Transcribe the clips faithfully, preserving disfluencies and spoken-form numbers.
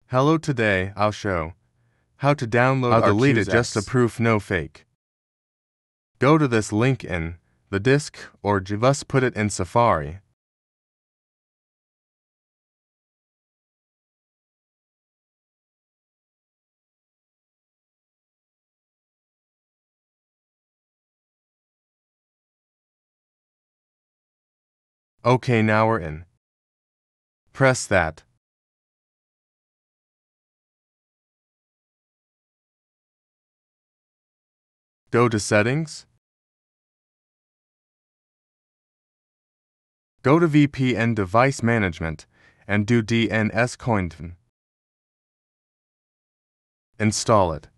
Hello, today I'll show how to download I'll delete it, just a proof, no fake. Go to this link in the disk or just put it in Safari. Okay, now we're in. Press that. Go to Settings. Go to V P N Device Management and do D N S Cointon. Install it.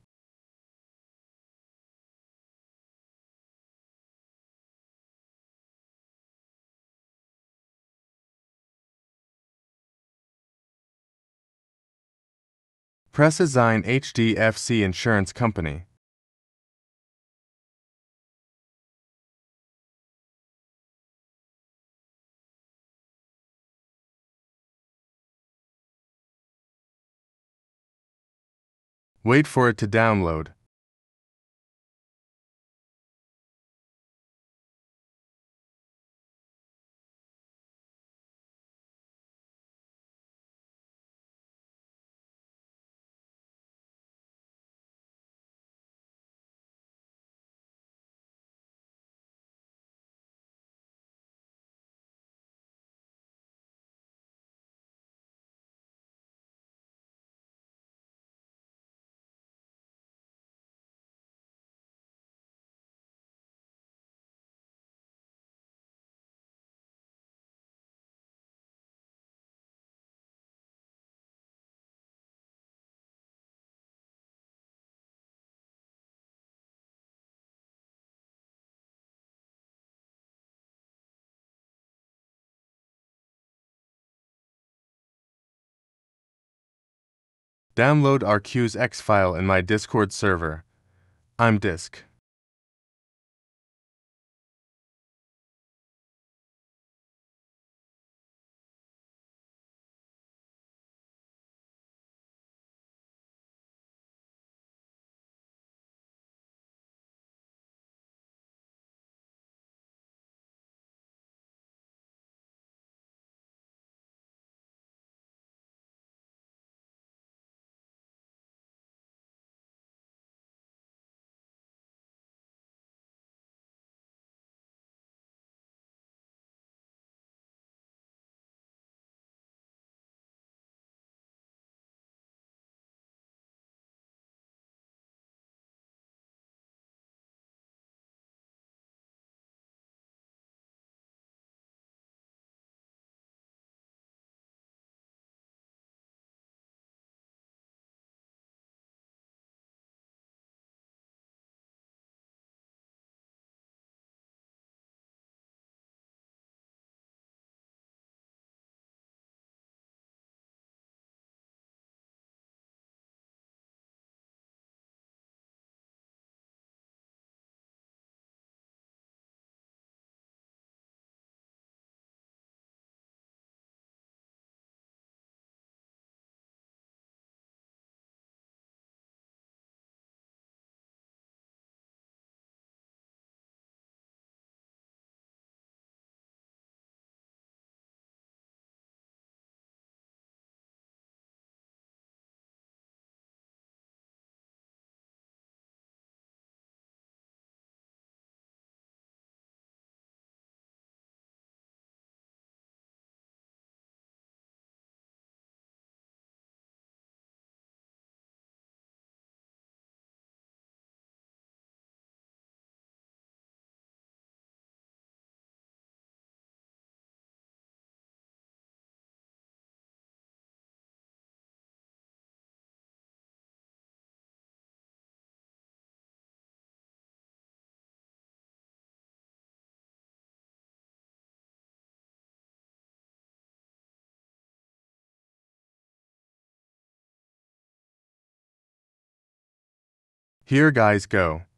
Press Assign H D F C Insurance Company. Wait for it to download. Download R Q's X file in my Discord server. I'm Disk. Here, guys, go.